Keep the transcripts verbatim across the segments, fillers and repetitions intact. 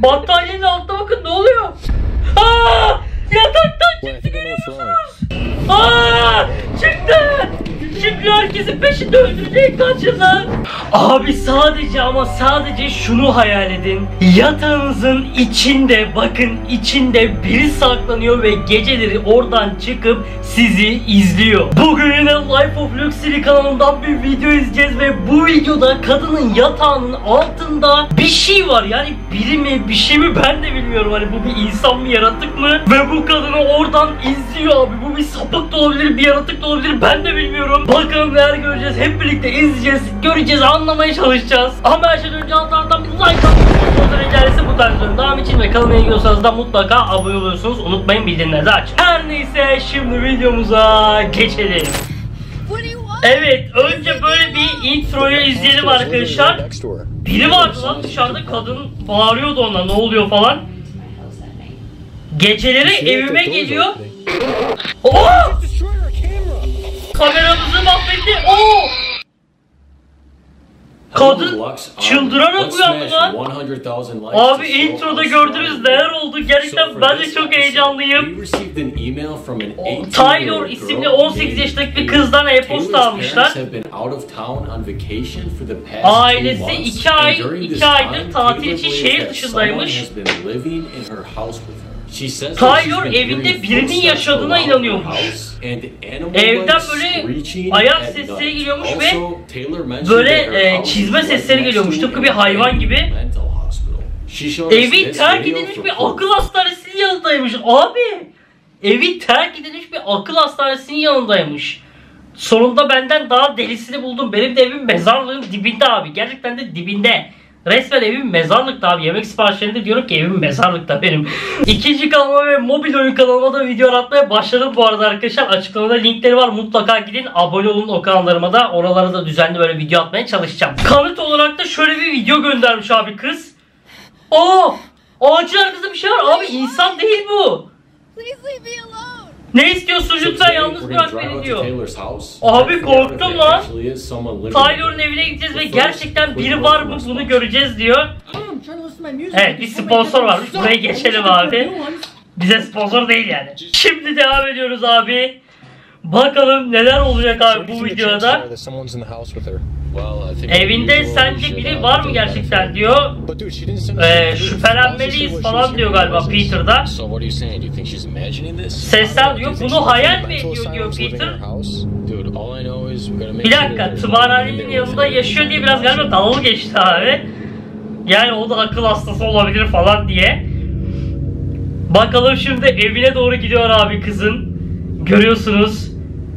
Battaniyenin altına bakın, ne oluyor? Aa! Yataktan çıktı, görüyorsunuz. Aa! Çıktı! Şimdi herkesin peşinde, öldürecek, kaçın lan. Abi sadece ama sadece şunu hayal edin. Yatağınızın içinde, bakın içinde biri saklanıyor ve geceleri oradan çıkıp sizi izliyor. Bugün yine Life of Luxury kanalından bir video izleyeceğiz ve bu videoda kadının yatağının altında bir şey var. Yani biri mi, bir şey mi, ben de bilmiyorum. Hani bu bir insan mı, yaratık mı? Ve bu kadını oradan izliyor abi. Bu bir sapık da olabilir, bir yaratık da olabilir, ben de bilmiyorum. Bakalım neler göreceğiz, hep birlikte izleyeceğiz, göreceğiz, anlamaya çalışacağız. Ama her şeyden önce altlardan bir like atmayı, rica bu tarz videoların devamı için ve kanalıma ilgiliyorsanız da mutlaka abone oluyorsunuz. Unutmayın, bildirimleri açın. Her neyse, şimdi videomuza geçelim. Evet, önce böyle bir introyu izleyelim arkadaşlar. Biri vardı lan dışarıda, kadın bağırıyordu ona, ne oluyor falan. Geceleri evime geliyor. Oh! Kameramızı mahvetti. Oo! Kadın çıldırarak uyandı lan. Abi introda gördünüz neler oldu. Gerçekten ben de çok heyecanlıyım. Tyler isimli on sekiz yaşındaki bir kızdan e-posta almışlar. Ailesi iki ay iki aydır tatil için şehir dışındaymış. Tyler evinde birinin yaşadığına inanıyormuş. Evden böyle ayak sesleri geliyormuş ve böyle e, çizme sesleri geliyormuş, tıpkı bir hayvan gibi. Evi terk edilmiş bir akıl hastanesinin yanındaymış abi. Evi terk edilmiş bir akıl hastanesinin yanındaymış. Sonunda benden daha delisini buldum. Benim de evim mezarlığın dibinde abi. Gerçekten de dibinde. Resmen evim mezarlıkta abi. Yemek siparişlerinde diyorum ki evim mezarlıkta benim. İkinci kanalıma ve mobil oyun kanalıma da video atmaya başladım bu arada arkadaşlar. Açıklamada linkleri var. Mutlaka gidin, abone olun o kanallarıma da. Oralara da düzenli böyle video atmaya çalışacağım. Kanıt olarak da şöyle bir video göndermiş abi kız. Aa! Ağacın arkasında bir şey var. Abi insan değil bu. Ne istiyorsun, lütfen yalnız bırak beni diyor. Abi korktum lan. Tyler'ın evine gideceğiz ve gerçekten biri var mı bunu göreceğiz diyor. Evet, bir sponsor varmış, buraya geçelim abi. Bize sponsor değil yani. Şimdi devam ediyoruz abi. Bakalım neler olacak abi bu videoda. Evinde sence biri var mı gerçekten diyor. Ee, şüphelenmeliyiz falan diyor galiba Peter'da. Sesler diyor, bunu hayal mi ediyor diyor Peter. Bir dakika, tımarhanenin yanında yaşıyor diye biraz galiba dalga geçti abi. Yani o da akıl hastası olabilir falan diye. Bakalım şimdi evine doğru gidiyor abi kızın. Görüyorsunuz.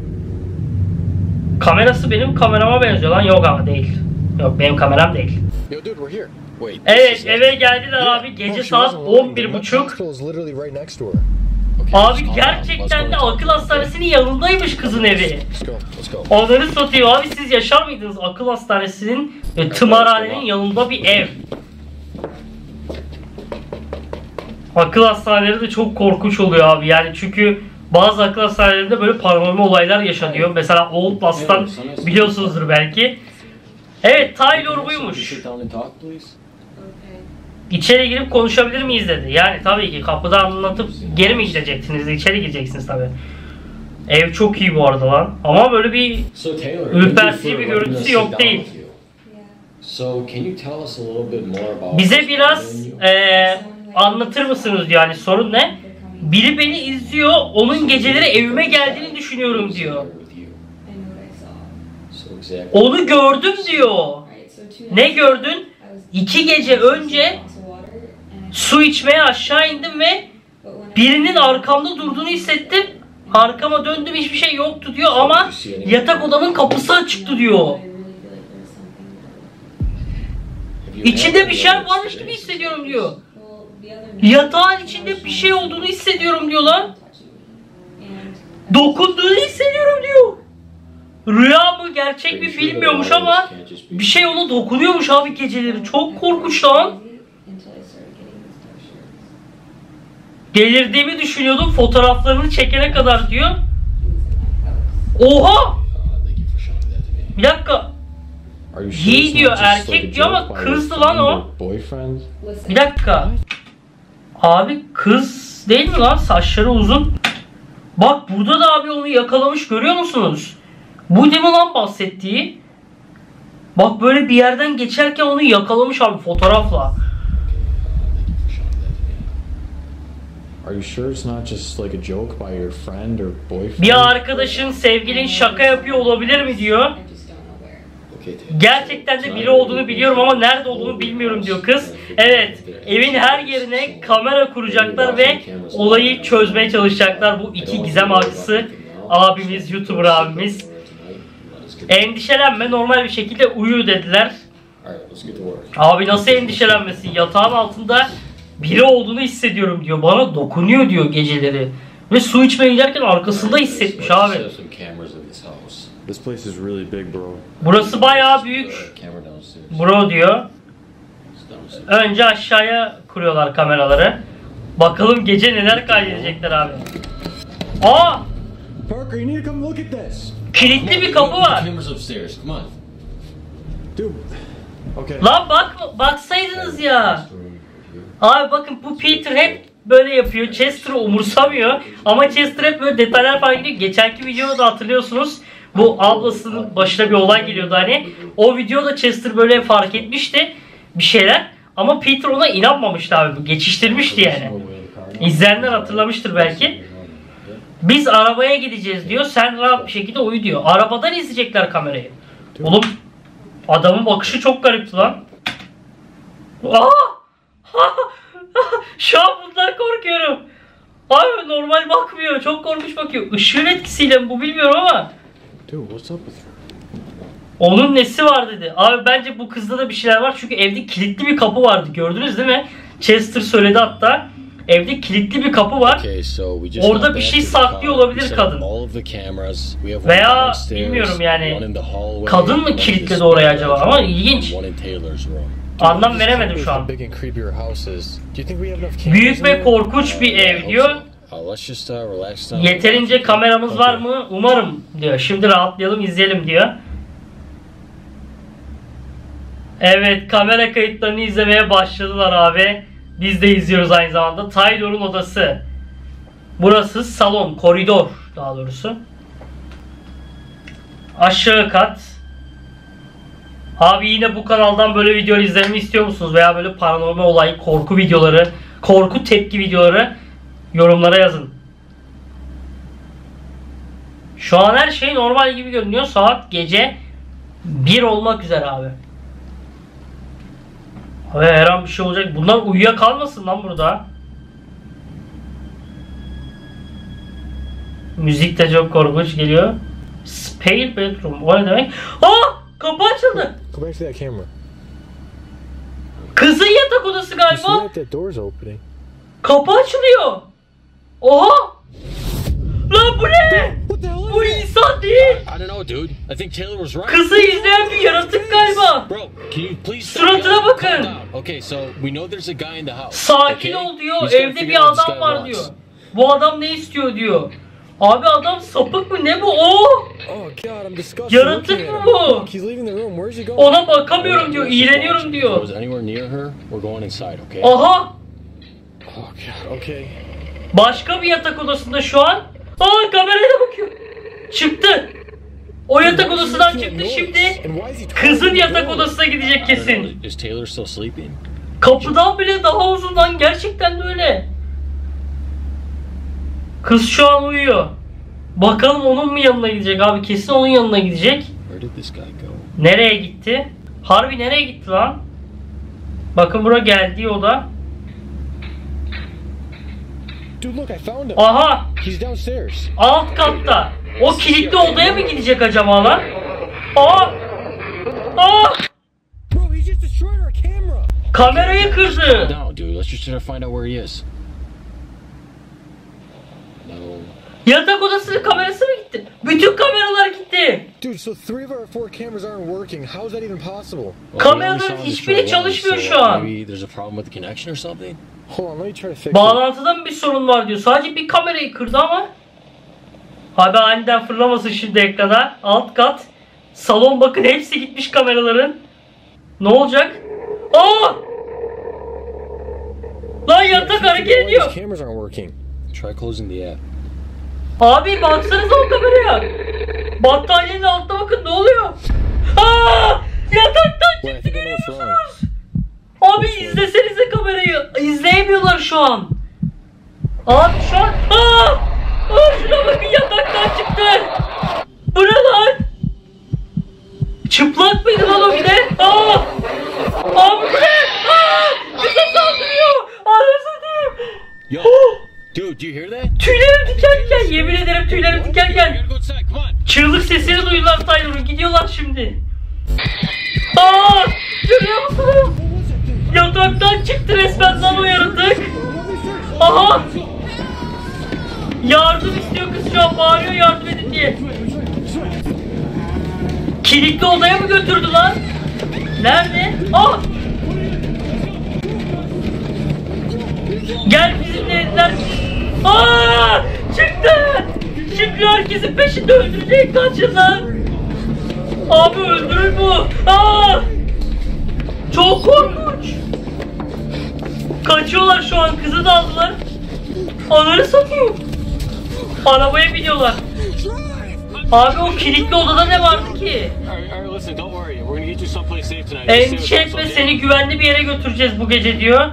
Kamerası benim kamerama benziyor lan. Yok ama değil. Yok, benim kameram değil. Evet, eve geldiler abi. Gece saat on bir buçuk. Abi gerçekten de akıl hastanesinin yanındaymış kızın evi. Onları satıyor abi, siz yaşar mıydınız akıl hastanesinin ve tımarhanenin yanında bir ev? Akıl hastaneleri de çok korkunç oluyor abi yani, çünkü bazı akıl hastanelerinde böyle paranormal olaylar yaşanıyor. Mesela Outlast'tan biliyorsunuzdur belki. Evet, Tyler buymuş. İçeri girip konuşabilir miyiz dedi. Yani tabii ki kapıda anlatıp geri mi gideceksiniz? İçeri gireceksiniz tabii. Ev çok iyi bu arada lan. Ama böyle bir ürpertici bir görüntüsü yok değil. Bize biraz ee, anlatır mısınız diyor, yani sorun ne? Biri beni izliyor, onun geceleri evime geldiğini düşünüyorum diyor. Onu gördüm diyor. Ne gördün? İki gece önce su içmeye aşağı indim ve birinin arkamda durduğunu hissettim. Arkama döndüm, hiçbir şey yoktu diyor ama yatak odamın kapısı açıktı diyor. İçinde bir şey varmış gibi hissediyorum diyor. Yatağın içinde bir şey olduğunu hissediyorum diyor lan. Dokunduğunu hissediyorum diyor. Rüya mı gerçek mi bilmiyormuş ama bir şey ona dokunuyormuş abi geceleri. Çok korkunç lan. Delirdiğimi düşünüyordum fotoğraflarını çekene kadar diyor. Oha! Bir dakika. He diyor, erkek diyor ama kızdı lan o. Bir dakika. Abi kız değil mi lan? Saçları uzun. Bak burada da abi onu yakalamış, görüyor musunuz? Bu değil mi lan bahsettiği? Bak böyle bir yerden geçerken onu yakalamış abi fotoğrafla. Are you sure it's not just like a joke by your friend or boyfriend? Bir arkadaşın, sevgilin şaka yapıyor olabilir mi diyor. Gerçekten de biri olduğunu biliyorum ama nerede olduğunu bilmiyorum diyor kız. Evet, evin her yerine kamera kuracaklar ve olayı çözmeye çalışacaklar. Bu iki gizem avcısı abimiz, YouTuber abimiz. Endişelenme, normal bir şekilde uyu dediler. Abi nasıl endişelenmesin? Yatağın altında biri olduğunu hissediyorum diyor. Bana dokunuyor diyor geceleri. Ve su içmeye giderken arkasında hissetmiş abi. This place is really big, bro. Burası bayağı büyük. Bro diyor. Önce aşağıya kuruyorlar kameraları. Bakalım gece neler kaydedecekler abi. Aa! Parker, you need to come look at this. Kilitli bir kapı var. Dude. Okay. Lan bak, baksaydınız ya. Abi bakın bu Peter hep böyle yapıyor. Chester'ı umursamıyor. Ama Chester hep böyle detaylar falan gidiyor. Geçenki videoda da hatırlıyorsunuz. Bu ablasının başına bir olay geliyordu hani. O videoda Chester böyle fark etmişti bir şeyler. Ama Peter ona inanmamıştı abi. Geçiştirmişti yani. İzleyenler hatırlamıştır belki. Biz arabaya gideceğiz diyor. Sen rahat bir şekilde uyu diyor. Arabadan izleyecekler kamerayı. Oğlum adamın bakışı çok garipti lan. Aa! Şu an bundan korkuyorum. Abi normal bakmıyor. Çok korkunç bakıyor. Işığın etkisiyle mi bu bilmiyorum ama. Dude, what's up with her? Onun nesi var dedi. Abi bence bu kızda da bir şeyler var. Çünkü evde kilitli bir kapı vardı. Gördünüz değil mi? Chester söyledi hatta. Evde kilitli bir kapı var. Orada bir şey saklıyor olabilir kadın. Veya bilmiyorum yani. Kadın mı kilitledi oraya acaba? Ama ilginç. Anlam veremedim şu an. Büyük ve korkunç bir ev diyor. Yeterince kameramız var mı? Umarım diyor. Şimdi rahatlayalım, izleyelim diyor. Evet, kamera kayıtlarını izlemeye başladılar abi. Biz de izliyoruz aynı zamanda. Taylor'un odası. Burası salon, koridor daha doğrusu. Aşağı kat. Abi yine bu kanaldan böyle video izlememi istiyor musunuz? Veya böyle paranormal olay, korku videoları, korku tepki videoları yorumlara yazın. Şu an her şey normal gibi görünüyor. Saat gece bir olmak üzere abi. Abi her an bir şey olacak. Bunlar uyuyakalmasın lan burada. Müzik de çok korkunç geliyor. Spare bedroom. O ne demek? Aa! Kapı açıldı. Go back to that camera. Kızın yatak odası You see galiba. that that door's opening? Kapı açılıyor. Oha! Lan bu ne? What the hell is Bu that? insan değil. I don't know, dude. I think Taylor was right. Kızı izleyen bir yaratık galiba. Bro, can you please stop Suratına yelling? bakın. Calm down. Okay, so we know there's a guy in the house. Sakin okay? ol diyor. You just gotta Evde figure bir out what this adam guy var wants. diyor. Bu adam ne istiyor diyor. Abi adam sapık mı? Ne bu? Oo! Oh God, I'm disgusted. Yaratık looking mı at bu? him. Look, he's leaving the room. Where's he going? Ona bakamıyorum diyor. İğreniyorum If I diyor. was anywhere near her, we're going inside, okay? Aha! Oh God. Okay. Başka bir yatak odasında şu an. Aa kameraya da bakıyor. Çıktı. O yatak odasından çıktı şimdi. Kızın yatak odasına gidecek I don't know, kesin. is Taylor still sleeping? Kapıdan bile daha uzun lan. Gerçekten de öyle. Kız şu an uyuyor. Bakalım onun mu yanına gidecek abi? Kesin onun yanına gidecek. Where did this guy go? Nereye gitti? Harbi nereye gitti lan? Bakın bura geldiği oda. Dude, look, I found him. Aha! He's downstairs. Alt katta. O kilitli odaya mı gidecek acaba lan? Aa! Aa! Bro, he just destroyed our camera. Kamerayı kırdı. No, dude. Let's just try to find out where he is. No. Yatak odasının kamerası mı gitti? Bütün kameralar gitti. Dude, so three of our four cameras aren't working. How is that even possible? Well, we Kameraların only saw him hiçbiri destroy one, çalışmıyor so şu an. Maybe there's a problem with the connection or something. Hold on, let me try to fix it. Bağlantıda mı bir sorun var diyor. Sadece bir kamerayı kırdı ama. Abi aniden fırlamasın şimdi ekrana. Alt kat. Salon bakın hepsi gitmiş kameraların. Ne olacak? Aa! Lan yatak hareket ediyor. Cameras aren't working. Try closing the app. Abi baksanıza o kameraya. Battaniyenin altına bakın ne oluyor? Aa! Yataktan Wait, I çıktı think I know what's wrong. musunuz? Abi izlesenize kamerayı. İzleyemiyorlar şu an. Abi şu an... Aa! Aa şuna bakın yataktan çıktı. Bu ne lan? Çıplak mıydı lan o bir de? Aa! Abi bu ne? Aa! Bize saldırıyor. Anasını diyeyim. Yo, dude, do you hear that? Tüylerim dikerken, yemin ederim tüylerim We dikerken. gotta go inside. Come on. Çığlık sesleri duydular Tyler'ın. Gidiyorlar şimdi. Aa! Görüyor musunuz? Yataktan çıktı resmen lan o yaratık. Aha! Yardım istiyor kız şu an, bağırıyor yardım edin diye. Kilitli odaya mı götürdü lan? Nerede? Ah! Gel bizimle dediler. Aa! Çıktı! Şimdi herkesin peşinde öldürecek, kaçın lan! Abi öldürür bu! Aa! Çok korkunç! Kaçıyorlar şu an, kızı da aldılar. Ananı satayım. Arabaya biniyorlar. Abi o kilitli odada ne vardı ki? Alright, alright, listen, don't worry. We're gonna get you someplace safe tonight. Endişe etme, seni güvenli bir yere götüreceğiz bu gece diyor.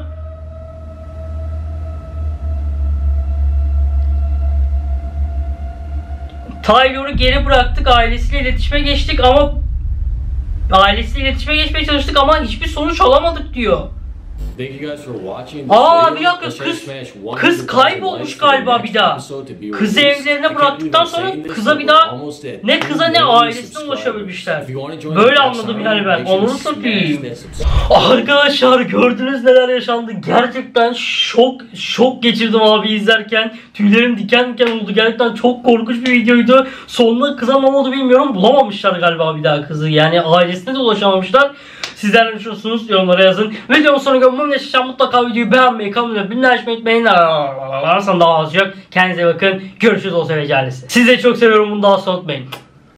Tyler'ı geri bıraktık, ailesiyle iletişime geçtik ama ailesiyle iletişime geçmeye çalıştık ama hiçbir sonuç alamadık diyor. Aa bir dakika, kız kız kaybolmuş galiba bir daha. Kızı evlerine bıraktıktan sonra kıza bir daha ne kıza ne ailesine ulaşabilmişler. Böyle anladım yani ben. Onu satayım. Arkadaşlar gördünüz neler yaşandı. Gerçekten şok şok geçirdim abi izlerken. Tüylerim diken diken oldu. Gerçekten çok korkunç bir videoydu. Sonunda kıza ne oldu bilmiyorum. Bulamamışlar galiba bir daha kızı. Yani ailesine de ulaşamamışlar. Sizler ne düşünüyorsunuz? Yorumlara yazın. Videonun sonuna gömüm yaşayacağım. Mutlaka videoyu beğenmeyi, kanalıma bildirim etmeyin. Varsan daha az yok. Kendinize bakın. Görüşürüz olsa ve Sizi de çok seviyorum. Bunu daha unutmayın.